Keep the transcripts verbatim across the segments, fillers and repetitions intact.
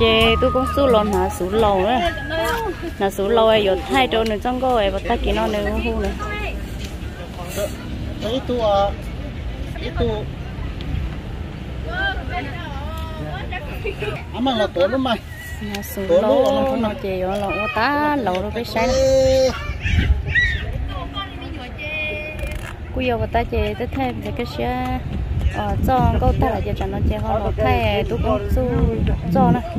chị tôi cũng số lon hả số lầu đó là số lầu ấy rồi thay đồ nữa trong cô ấy và ta chỉ nó nữa hú nữa đấy tôi itu ama là tổ lắm mày là số lầu nó chị rồi là ta lầu nó cái sai cú yêu và ta chị tới thêm để cái xe ờ cho câu ta là cho nó chị họ là thay tôi cũng số cho nó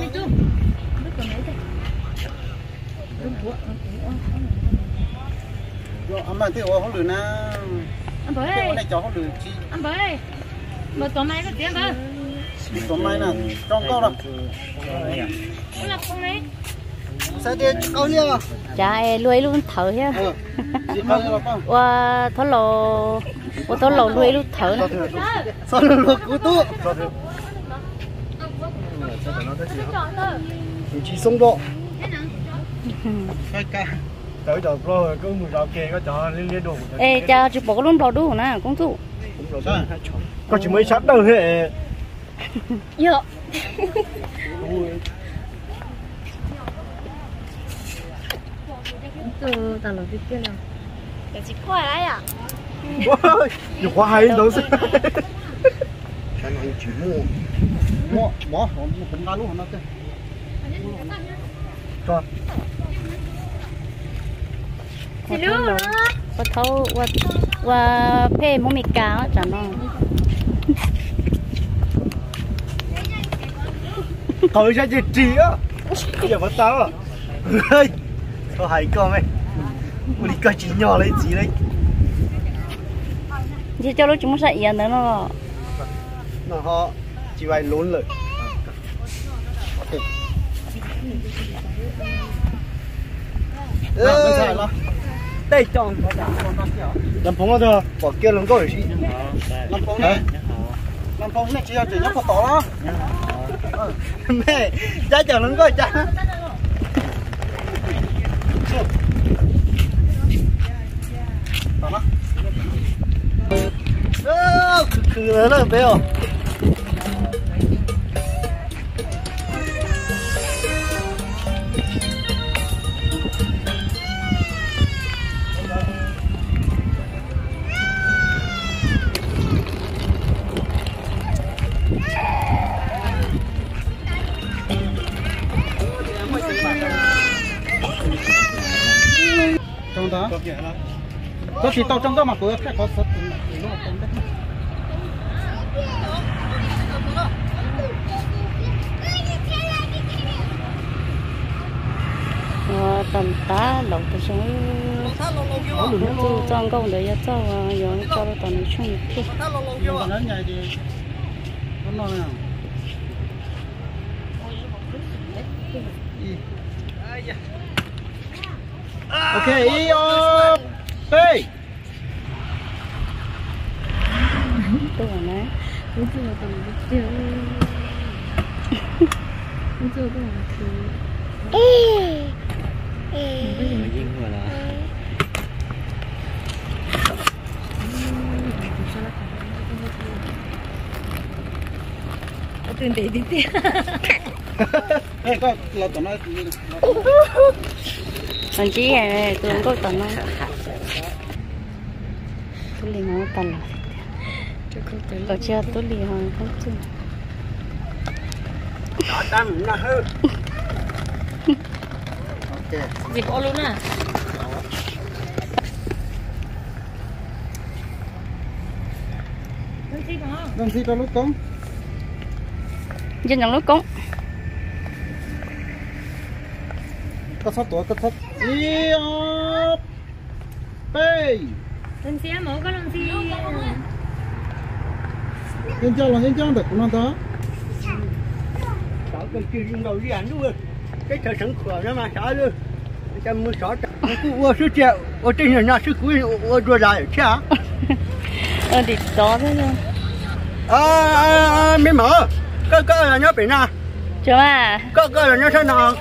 anh mà thì họ không được na anh bơi cái này cháu không được chi anh bơi một tổ máy có tiếng cơ tổ máy nè trong câu rồi cũng là con máy sao đi câu nha cha em nuôi luôn thở nhá và thở lò và thở lò nuôi luôn thở sao luôn cú tu chỉ sống độ tới giờ rồi có mùi rau kê có cho liên liên đồ ê cha chụp bộ luôn bò đu nè cũng tụ có chỉ mới sát đâu hệ dạ từ tao làm việc kia nào để chị qua lại à nhiều quá hay đâu chứ cái này chỉ mua mua bỏ không ra luôn nó thế cho chị luôn và thâu và và phê mua mì cá chẳng nó thôi ra gì trí á giờ bắt tao à ơi có hay con ấy mình đi coi chỉ nhỏ lấy gì đấy chị cho lúc chúng sẽ yên nữa nó nó họ chỉ vài lún rồi đây chọn làm phóng rồi bỏ kia lồng rồi gì làm phóng này làm phóng này chỉ là chỉ nhóc phật tỏ đó mẹ cha chờ lồng rồi cha khử khử nữa rồi bé ơi trong đó có chỉ tao trong đó mà có cái có sốt nó không đấy tầm tá lẩu từ sống tu trong công để cho rồi cho nó toàn chung kia ok iyo hey tôi nói nói cũng chưa là tầm chưa cũng chưa có làm thứ tuyên tỷ tí tí hey có là tụi nó thằng chí này tôi không có tận nó tôi liền không tận có chưa tôi liền không không chưa nó đâm nó hư ok gì có luôn à làm gì tao lúc cống dân nhận lúc cống có sót tuổi có sót iyo hey lần xe mổ có lần xe nhân cho là nhân cho được cũng đó sợ cái chuyện dùng đầu đi ảnh luôn cái thời sống khỏe nó mà sợ luôn cho mua sợ ô số triệu ô trên nhà số cuối ô rồi lại chứ hả ờ thì đó thế thôi à mấy mở có có là nhớ bị na chưa à có có là nhớ thế nào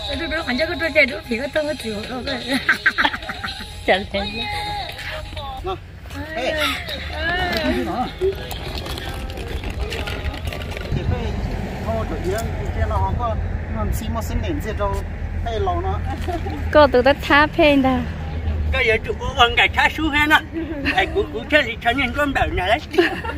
Tôi tôi hoàn cho cái tôi chơi tôi thì có tôi có chịu đâu vậy. Chẳng thế. Nào. Ê. Thì phải thôi tự nhiên cái nó có làm xí mà sinh đến gì đâu hay lâu nó. Cô tụi ta thả phê đâu. Cái giờ tụi cô ăn cái cá su ha nó. Ai cũng cũng chơi thì cho nên con bảo này đấy.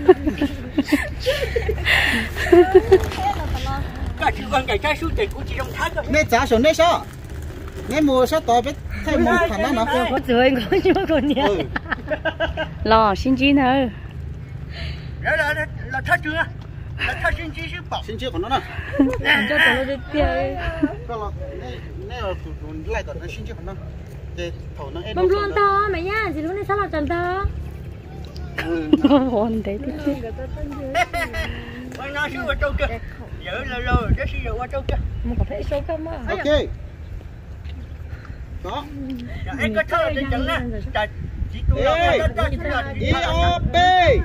Cái chú ăn cái cá su thì cũng chỉ trong thác thôi. Nè giá số nè sao? Nè mua sao tỏi biết thay mua thằng đó nó. Có chơi có chưa còn nhỉ. Lò xin chi nữa. Đó là là thác chưa? Là thác xin chi sư bảo. Xin chưa còn nó nè. Cho tôi đi chơi. Cái là nè nè là tụi tụi lại tụi nó xin chưa còn nó. Để thầu nó. Bông luôn to mày nhá, chỉ lúc này sao là trần to. Hồn đấy thế chứ. Ôi nó sư qua trâu kia. Giờ lâu lâu rồi, sư giờ qua trâu kia. Một có thể số không á. Ok. Đó. Anh có thơ trên chẳng nè. Chỉ tụi nó qua trâu I O B.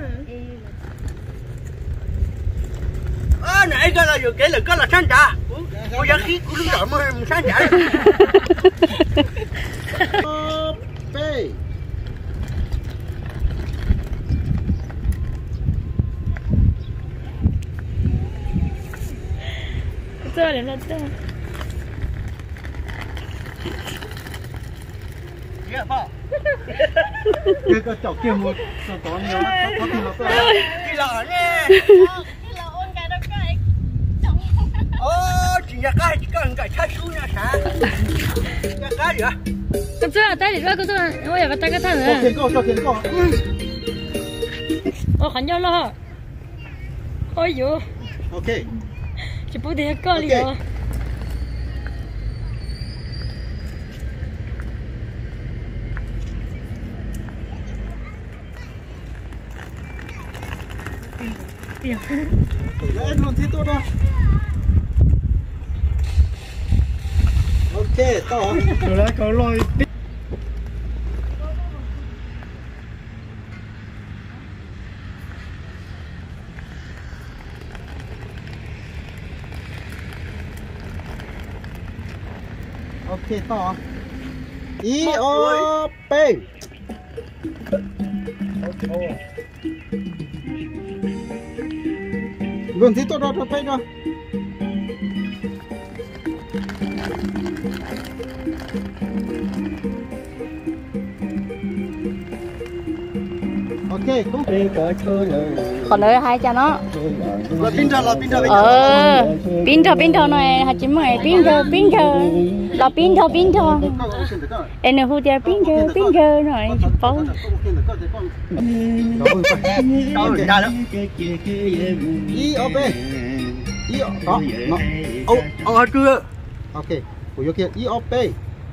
À này cái là vừa kể là cái là sáng trà. Ôi giờ khí của lưng đỏ mà sáng trà. O B. Chơi đến là chơi. Dạ bao. Cái cái chậu kia một sao to nhiều lắm, có thì nó to. Đi lò nè. Ô, chỉ là cái chỉ cần cái chát su nha sao? Cái cái gì à? Cái chơi tay thì cái chơi, ôi giờ cái tay cái thằng Ok, này. go, cho tiền go. Ôi khẩn nhau lo. Ôi dồi. Ok. Chỉ bố đi có đi rồi. Em luôn thế tốt đâu. Ok, to. Rồi lại có lôi. Ok, to. I O P. Luôn thế tốt đâu, tốt phết đâu. Ok, cũng Còn nữa hai cha nó. là pin ra là pin ra. Ờ, pin thơ pin thơ này hạt chín mày pin thơ pin thơ là pin thơ pin thơ. Em hú chơi pin thơ pin thơ rồi phóng. Đâu ra đó. I O B. I O đó. Nó. Ô, ô chưa. Ok, của vô kia I O P.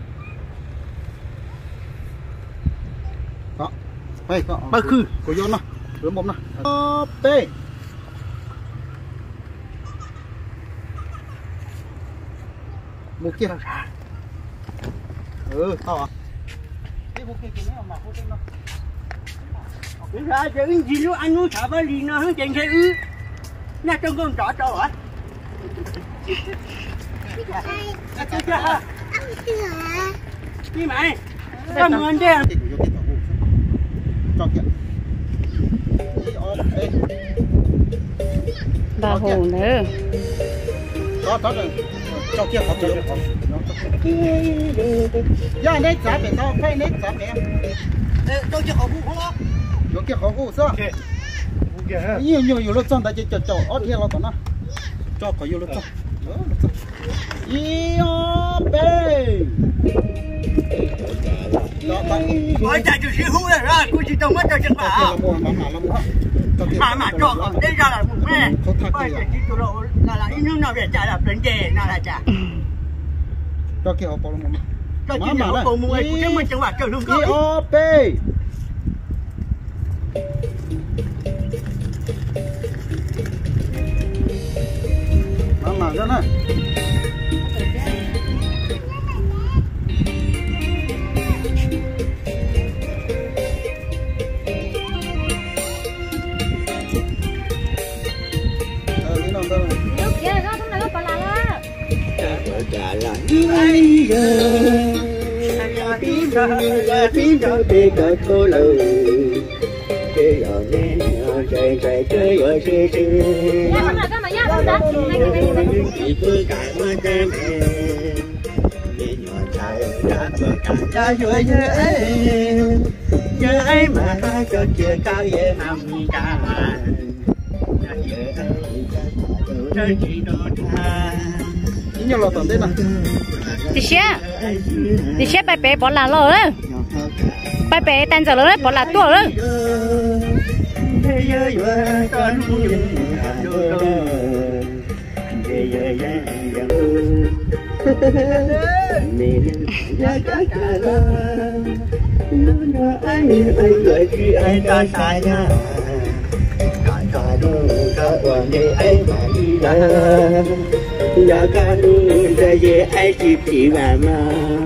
Đó. Đây, có. Ba khư. Của vô nó. Rửa mồm nó. I O P. Một kia. Ừ, to à. Cái một kia kia nó mà không nó. Cái ra chứ gì lúc anh nuôi thả vào liền nó hướng trên xe ư. Nha trong con trọ trọ hả? Đi mày. Cảm ơn đi. Cho kìa. I O P. Bà hồ nữa. Đó, đó rồi. Cho kia không được. Dạ, nét giá biển đâu, phải nét giá biển. Đâu chứ không hú hú. Yo kia khó hú sao? Nhiều nhiều nhiều lúc trong ta chỉ cho cho ở kia là còn nó. Cho có nhiều lúc trong. I O B. Ôi cha chú sĩ hú rồi ra, cô chỉ trông mắt cho chân mà. Mà mà cho còn đây ra là một mẹ. Ôi cha chỉ chú lộ là là ít nước nào để trả là vấn đề nào là trả. Cho kia họ bỏ luôn mà. Cho chỉ là họ mua ấy cũng mình chẳng phải chờ luôn I O B. Mama, đó nè. Lúc kia nó không là lúc bà là đó. Trả lại. ai giờ là pin ra là pin ra để cả thô lâu chơi ở đây chơi chơi chơi ở chơi chơi chỉ cứ cả mà chơi để nhỏ trai đã vợ cả cha rồi giờ ấy giờ ấy mà cho chia cao về nằm cả nhớ lo tận đấy mà thì xe thì xe bài bé bỏ là lo đấy bài bé tan giờ đấy bỏ là tua đấy anh anh gửi khi anh ta sai nha cả đôi cả đoàn để anh mà đi ra giờ cả đôi ra về anh chỉ chỉ mà mà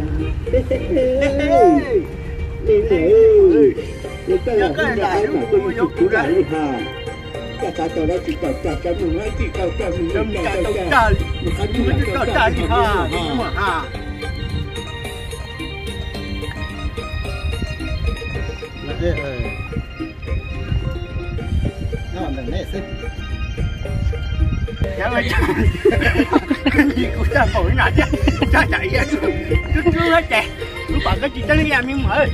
đi rồi đi cái là cái đại mà tôi chụp chủ đại luôn ha cả cả tôi đã chỉ cả cả cả mình đã chỉ cả cả mình đã cả cả cả mình đã cả cả ha đúng mà ha là thế rồi nó làm này xí dạ mà cái gì cũng ra khỏi nè chứ cha chạy ra cứ cứ hết chạy cứ bạn cái gì tới lấy em nhưng mà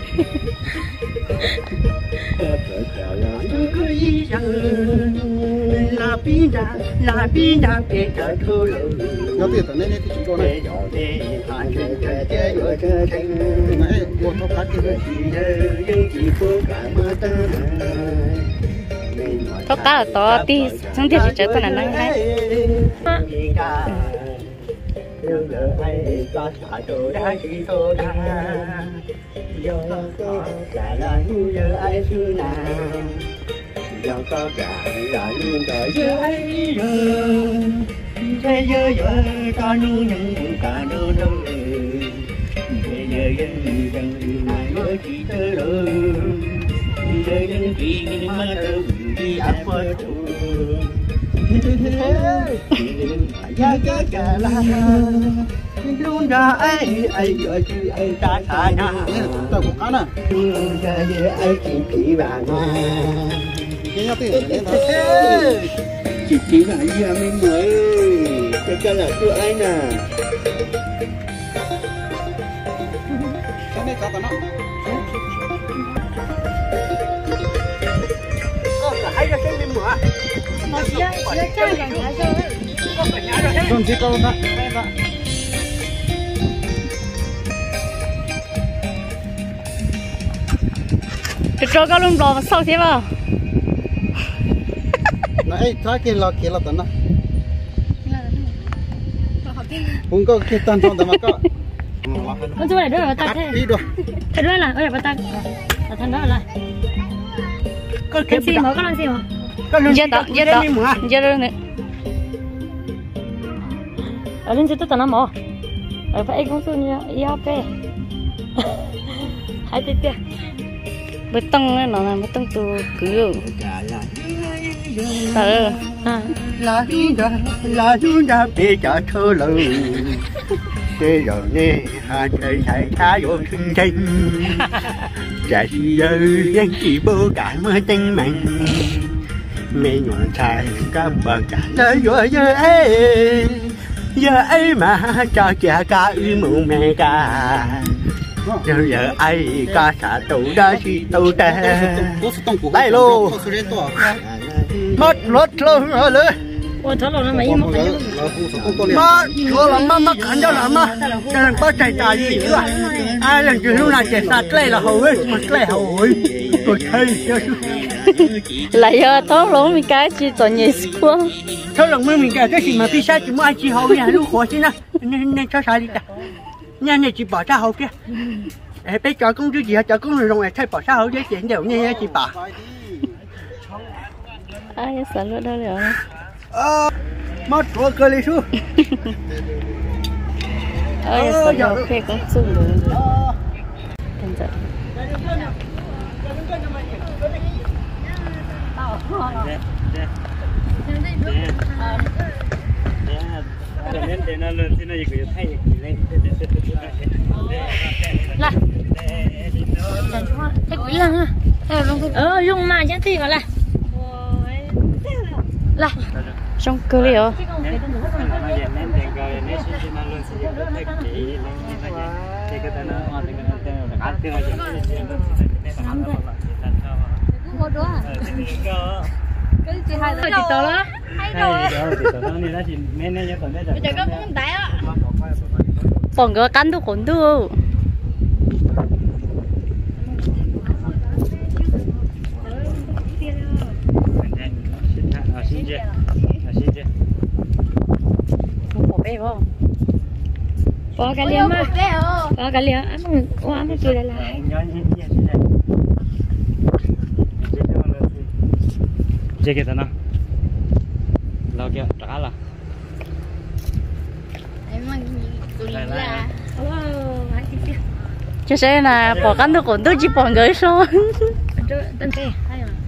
là pin ra là pin ra để chờ thơ nó tiền tận đây thì chúng tôi này này một số khác thì có cá là to tí chúng ta chỉ chơi con này năng hay giờ có cả là nu giờ ai xưa nào giờ có cả là nu đời giờ ai giờ thế giờ giờ có nu nhận cả nu đông thế giờ dân dân mà nhớ chỉ tơ rồi giờ dân chỉ mà tơ đi áp qua trụ giờ có cả là luôn ra ai ai giờ chứ ai ta ta nha tao cũng ăn à giờ giờ ai chỉ chỉ bạn mà cái nhau tiền chỉ chỉ bạn giờ mình mới cái cái là của ai nè cái này có tao nó có cả hai ra xem mình mở mà giờ giờ chơi gần cả rồi có cả nhà rồi không chỉ có đó cho cái lông bò sau thế vào này trái kia là kia là tận đó không có kia tận trong đó mà có con chú này đứa là ta thế đi rồi cái đứa là ơi bà ta là thằng đó là có cái gì mà có làm gì mà giờ đó giờ đó giờ đó này ở lên trên tôi tao mò ở phải công sự như yêu pe hai tít tít bê tông này nó là bê tông từ cửa tờ à là đi ra là đi ra để trả thơ lời để rồi nè hai trời thầy tha vô sinh sinh trả gì giờ dân chỉ bố cả mới tinh mạnh mẹ nhỏ trai các bà cả tới vừa giờ ấy giờ ấy mà cho cha ca ư mụ mẹ ca giờ giờ ai ca xả tủ đã chỉ tủ tè đây luôn mất mất luôn rồi đấy ôi thằng nó mấy mất mất rồi làm mà mất khẩn cho làm mà cho nên có chạy chạy gì nữa ai lần trước lúc nào chạy sạt lê là hầu ấy mà lê hầu ấy tôi thấy lại giờ thấu lỗ mình cái chỉ cho nhẹ xuống thấu lỗ mình cái cái gì mà pizza chỉ mua ai chỉ hầu nhà lúc khó chứ nè nên nên cho sai đi ta nhà này chỉ bỏ ra hầu kia bây giờ công chú gì cho công rồi này thay bỏ ra hầu với chuyện đều nghe chị bà ai sợ nữa đâu rồi mất rồi cơ đi xuống ơi sợ nữa khi cũng xuống được thành ra là thế quý lần ha ờ dùng mà chắc thì gọi là là trong cơ liệu chị hai rồi chị tớ đó bây giờ có muốn tái á bọn cái cắn tôi khốn tôi bỏ bê không bỏ cái liếm mà bỏ cái liếm ăn ô ăn cái này lại chơi cái nào lao kia trả là chứ sẽ là bỏ cắn tôi khốn tôi chỉ bỏ người son tên xe hay là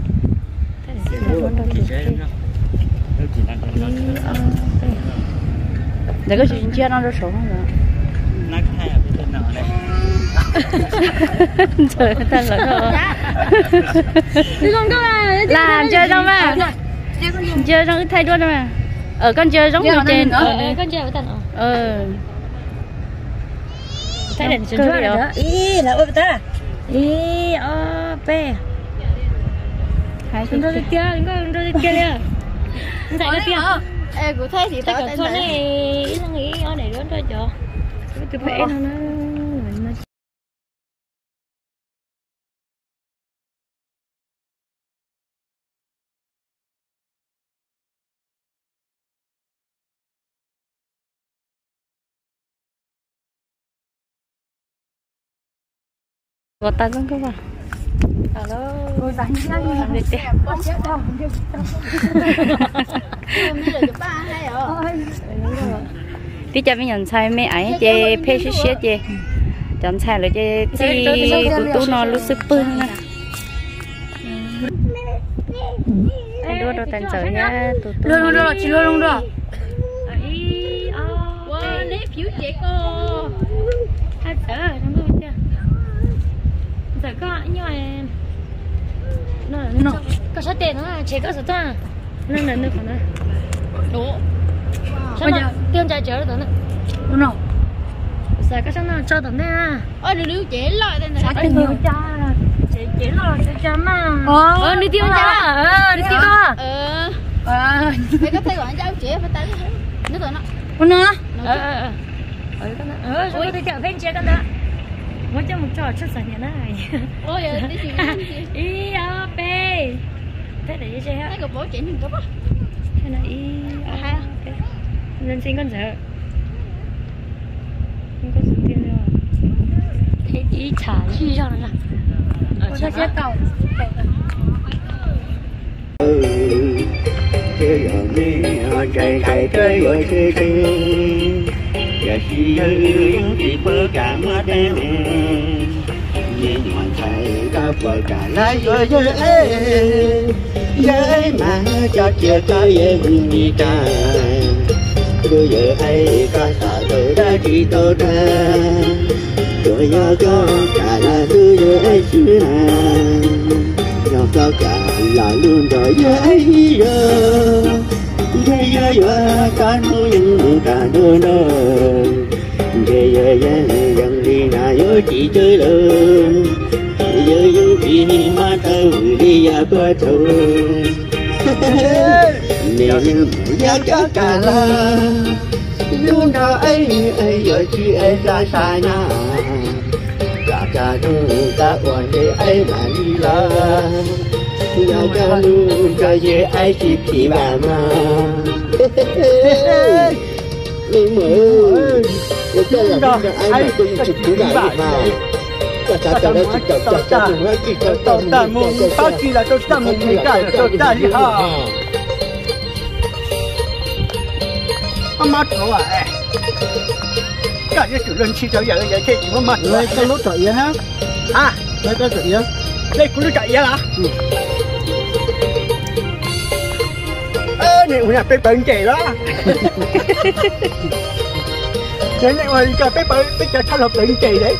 để có chuyện chia nó rất số không rồi nó hay là cái tên nào đây trời tên là đâu đi con đâu mà làm chơi đâu mà chơi trong cái thay đuôi đâu mà ở con chơi giống người trên ờ con chơi với tận ờ thay đèn chuyển cho đó ý là ôi ta ý ờ pe hai chúng tôi đi kia chúng tôi đi kia nè tại cái kia em cũng thấy thì tao tên này ý là nghĩ ở này lớn thôi chờ cái pe nó nó có tay không các bạn alo cô dành ra đi đi con chết đâu tí cho mình nhận sai mấy ấy chơi phê xí xí chơi chọn sai rồi chơi chi tụi tụi nó lúc super nè đua đồ tàn trở nha tụi tụi luôn luôn rồi chị luôn luôn rồi ý à wow nếp phiếu trẻ cô hai sợ thằng cô chưa sợ có nhưng mà nó nó có số tiền nó chỉ có số tiền nên là nước của nó đủ sao mà tiền trả chở được nữa đúng không sợ cái số nào cho tận đây à ôi đừng lưu chế lại đây này cái nhiều cha chế chế lại chế cha mà ờ đi tiêu cha ờ đi tiêu à ờ ờ mày có thấy gọi cháu chế phải tấn nước rồi nó con nữa ờ ờ ờ ờ con nữa ờ rồi đi chợ ven chế con đó một trăm một trò chút sản nhà này ôi giờ đi chuyện ý a p thế để chơi hết cái bộ chuyện gì đó thế này ý a p nhân sinh con dở không có số tiền đâu thế ý trả chi cho nó là ở xe tàu trời trời trời ơi trời trời giờ chỉ những gì bơ cả mắt em nhìn hoàn thành cả vợ cả lái rồi giờ ấy giờ ấy mà cho chưa có em đi cả rồi giờ ấy có sợ tôi đã chỉ tôi ra rồi giờ có cả là tôi giờ ấy xưa nào giờ có cả là luôn rồi giờ ấy giờ giờ giờ giờ cả nuôi những cả đôi đôi giờ giờ giờ dần đi nào nhớ chỉ chơi lớn giờ giờ chỉ mà tao đi ra bờ tàu nên giá cả cả là luôn đó ấy ấy giờ chỉ ấy ra xa nhà cả cả đông cả quan để ấy mà đi là nhà cha luôn cho dễ ai chỉ chỉ bà mà mình mới cái cái là ai mà tôi chỉ chỉ bà mà cha cha cha đó chỉ cha cha cha nó chỉ cha cha ta muốn ta chỉ là cho ta muốn cái cho ta đi ha mà thôi à cái cái sự lên chi cho giờ giờ cái gì mà mà lấy cái lúa chạy ha à lấy cái chạy á lấy cái lúa chạy á hả này là phải bệnh trẻ đó nên này mà cho phải bệnh phải cho sao bệnh trẻ đấy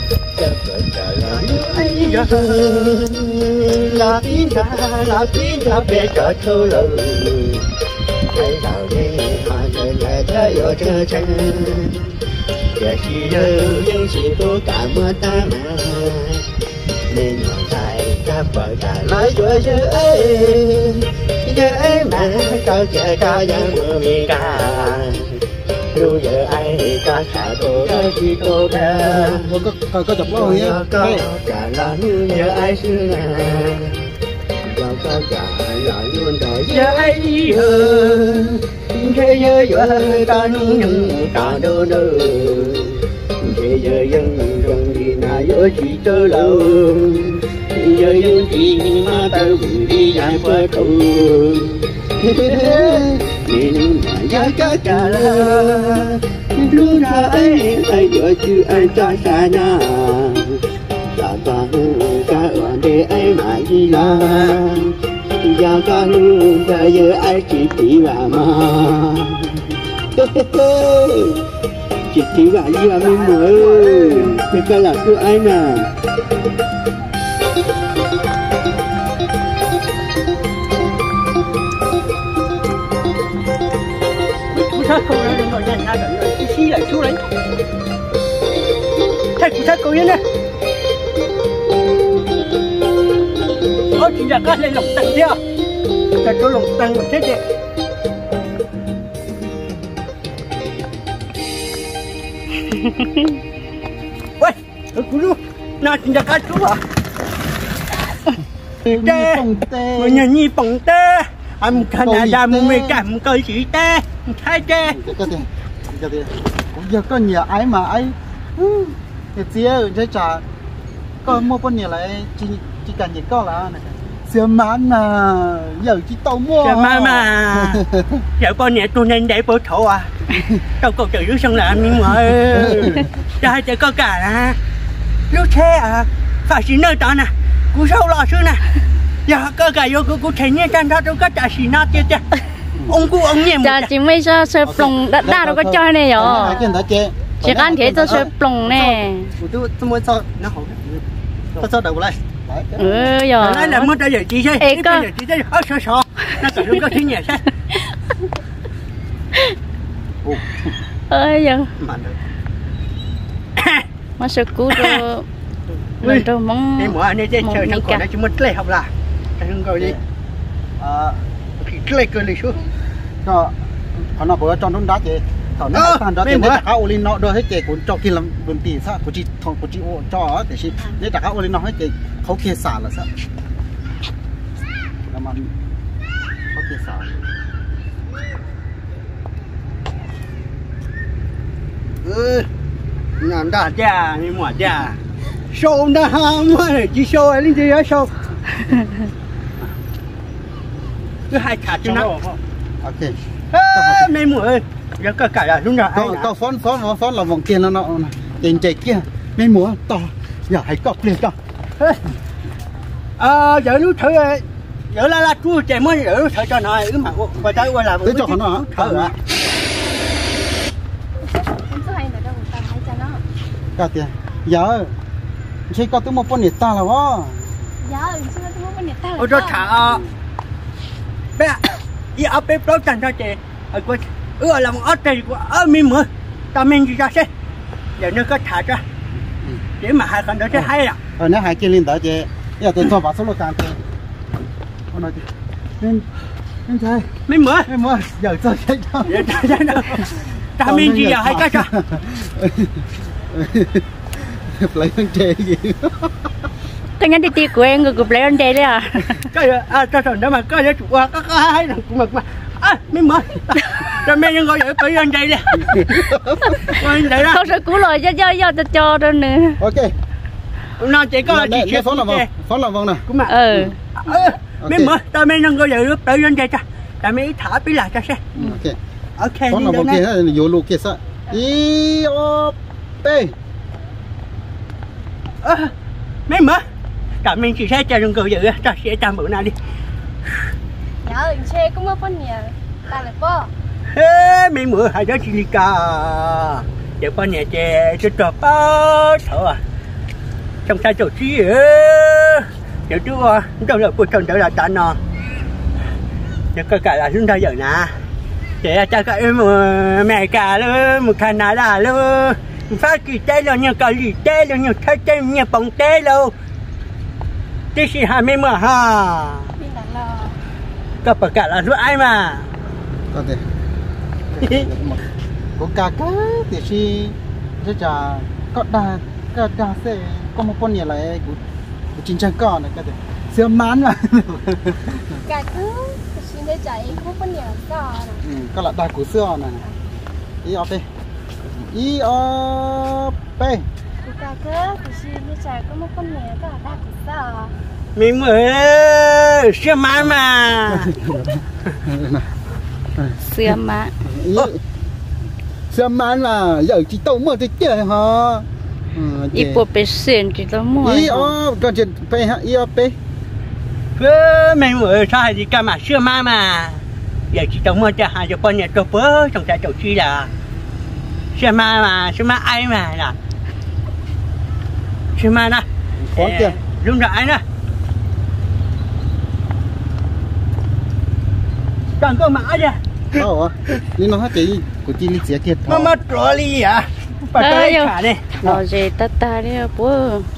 là tin ra là tin ra bé cho thơ lời thấy nào đi mà người nhà ta yêu chờ chân để chỉ nhớ những gì tôi cảm ơn ta mà nên hoàn tại ta vợ ta nói cho chữ ấy chữ ấy mà cao trẻ cao giang mưa mi ca dù giờ ai ca cả tôi đã chỉ tôi ca có có chụp bao nhiêu có cả là như giờ ai xưa giàu có cả là luôn đời giờ ai hơn thế giới giờ ta những cả đâu đâu thế giới dân dân đi na giờ chỉ tơ lâu giờ dân chỉ mà ta đi dài qua cầu nên mà giá cả cả là lúc ra ấy ai giờ chứ ai cho xa nhà đã ta cả ở đây ai mà đi là giờ ta bây giờ ai chỉ chỉ là mà chỉ chỉ là gì mà mình mới cái cái là cứ ai nè sát cầu này đừng có nhanh ra rồi xí xí lại xuống đấy thay cụ sát cầu yên nè ôi chỉ là cái lên lồng tầng kia cái chỗ lồng tầng mà chết vậy ôi cụ luôn nào chỉ là cái chỗ à tê người nhà nhi bằng tê anh Canada mua mấy cái một cây chỉ tê hai tê cái gì cái gì giờ có nhiều ai mà ai cái gì thế chả có mua bao nhiêu lại chỉ chỉ cần gì có là này xe mán mà giờ chỉ tàu mua xe mán mà giờ con nhà tôi nên để bữa thổ à đâu có chữ dưới sân là anh nhưng mà trai chỉ có cả là lúc xe à phải xin nơi đó nè cú sâu lò xưa nè giờ có cả vô cú thấy nhé chân đó đâu có trả xì nát chứ chứ ông cú ông nhỉ chả chỉ mấy sao sơ plong đã đã đâu có chơi này rồi chỉ ăn thế cho sơ plong nè tôi tôi muốn sao nó hỏng tôi sao đầu lại ừ giờ nói là mất ra giờ chị chơi ê cơ chị chơi ớt sò sò nó cả luôn có thứ nhẹ sao ơi giờ mà sơ cú rồi mình đâu mong em muốn này chơi chơi nó còn nó chỉ mất lấy học là thằng gọi đi à thì lấy cơ lấy số cho họ nó bảo cho nó đá chị thằng nó thằng đó thì để cả Olin nó đưa hết chị cũng cho kia làm đường tiền sao cũng chỉ thằng cũng chỉ cho để chỉ để cả Olin nó hết chịเขาkia xả là sao làm ănเขาkia xả ừ nhàn đã cha đi mua cha show đã ham rồi chỉ show ấy đi chơi show cứ hai khát cho nó ok mấy mùa ơi giờ cả cả là lúc nào ai tao phón phón phón là vòng tiền nó nó tiền chạy kia mấy mùa to giờ hãy cọp liền cho à giờ lúc thử giờ là là chú chạy mới giờ lúc thử cho nó cứ mà qua tới qua là tới cho nó thử ạ cả tiền giờ khi có tôi một con nhiệt ta là quá giờ chưa tôi một con nhiệt ta là ôi rồi thả bé đi ở bếp đó chẳng cho chị ở quên ưa làm ở đây của ở mình mới ta mình gì ra xe giờ nó có thả ra để mà hai con đó sẽ hay à ở nó hai kia lên đó chị giờ tôi cho vào số lượng càng chị con nói chị nên nên thế mình mới mình mới giờ cho chị cho giờ cho nó ta mình gì giờ hay cái cho lấy con chè gì cái nhắn đi đi của em người của lấy con chè đấy à cái à cho thằng đó mà cái chủ có có hai thằng cũng mà à mình mới cho mấy người gọi ở tới anh đây nè anh đây đó không sẽ cú lời cho cho cho cho cho nữa ok nó chỉ có chỉ chuyện phóng là vâng phóng là vâng nè cũng mà ừ mình mới tao mấy người gọi ở tới anh đây cho tao mấy thả bí lại cho xe ok ok phóng là vâng kia là vô lô kia sao i o p mấy mới tao mình chỉ sẽ cho đừng gọi ở cho xe tao bữa nào đi giờ xe cũng có con nhà ta lại bơ ê mình mưa hai đứa chỉ cả giờ con nhà trẻ cho trò bao thở trong sai chỗ chi ơ giờ chú à trong là cuộc sống đó là ta nó giờ có cả là chúng ta giờ nè để cho các em mẹ cả luôn một thằng nào là luôn phát kỳ tê luôn nhiều cả lì tê luôn nhiều thay tê nhiều bóng tê luôn tí xì hai mươi mà ha có phải cả là lúc ai mà có thể có cả cái thì si rất là có đa có đa sẽ có một con nhà lại của chính trang con này có thể siêu mán mà cả cứ xin để chạy không có nhiều sao ừ, có là đa của xưa này ý ở đây ý ở đây cả cứ xin để chạy có một con nhiều có là đa của sao mình mới siêu mán mà siêu mán siêu mán mà giờ chỉ tao mua cái chơi hả ít bộ bê xuyên chỉ tao mua ý ở còn chuyện pe hả ý ở pe mình mới sai gì cả mà siêu mán mà giờ chỉ tao mua cho hai cho con nhà cho bớ trong trái chỗ chi là siêu mán mà siêu mán ai mà là siêu mán à có tiền đúng rồi anh à chẳng có mã chứ đâu à nhưng nó hết chị của chị đi chia thiệt mà mất rồi đi à bắt tới cả đi nó gì ta ta đi bố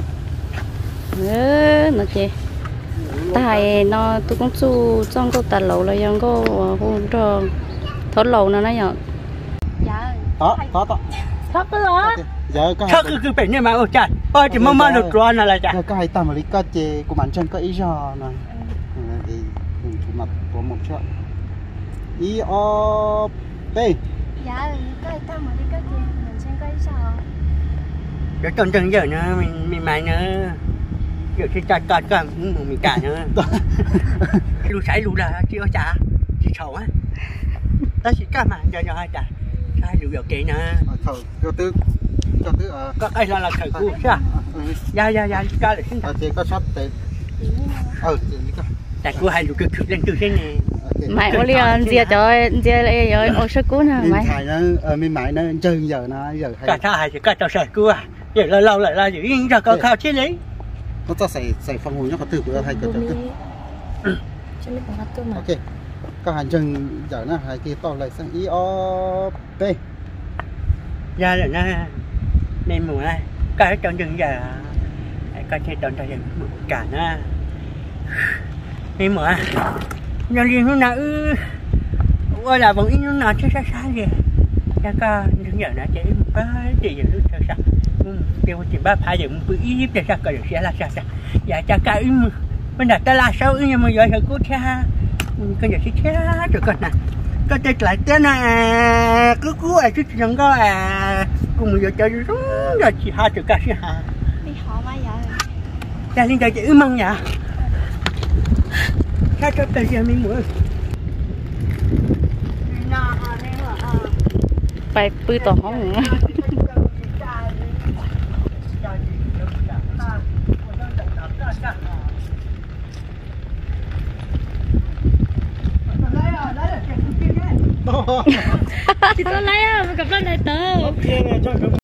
nữa nó gì tại nó tôi cũng su trong câu ta lẩu là yang có hôm đó thốt lẩu nó nói nhở đó đó đó thốt cái lẩu giờ có chắc cứ phải như mà ôi trời ôi chỉ mong mong được rồi là lại giờ có hai tầm lý có chè của bạn chân có ý do này thì chủ mặt của một chỗ ý o p dạ có hai tầm lý có chè mình chân có ý do để tuần tuần giờ nữa mình mình mày nữa giờ chỉ chặt chặt cả mình cả nữa lù sải lù là chỉ có chả chỉ sầu á ta chỉ cả mà giờ giờ hai chả sai lù giờ kỹ nữa thở cho tư cho tư ờ có cái là là thầy cô sao dạ dạ dạ ca là xin thầy thì có sắp tới ờ tại cô hay lù cực cực lên từ trên này mày có liền giờ trời giờ lại rồi ô số cũ nè mày thầy nó ờ mình mãi nó chơi giờ nó giờ hay cả tha hay cả tao sợ cô à giờ lâu lâu lại là giữ yên cho có khao chứ đấy nó ta xài xài phong hồi nhóc từ của thầy cơ cơ ok có hành trình giờ nó hai kia to lại sang i o p ra rồi nha nên mùa này cái trong rừng giờ cái trên trong rừng cả nó nên mùa giờ riêng nó nào ư qua là vẫn ít nó nào chứ sao sao gì cha ca rừng giờ nó chỉ một cái gì giờ lúc sao sao kêu chỉ ba phải giờ một ít để sao cái được sẽ là sao sao giờ cha ca im bên đặt ta là sao nhưng mà giờ thằng cô cha cái giờ sẽ chết rồi con nè có thể lại tên này cứ cú ai chứ chẳng có à cùng giờ chơi đúng rồi chỉ hai triệu cả chứ hả đi họ mai vậy ra lên đây chỉ măng nhỉ sao cho tới giờ mình muốn phải bự to không Chị tôi lấy á, gặp lên này tớ.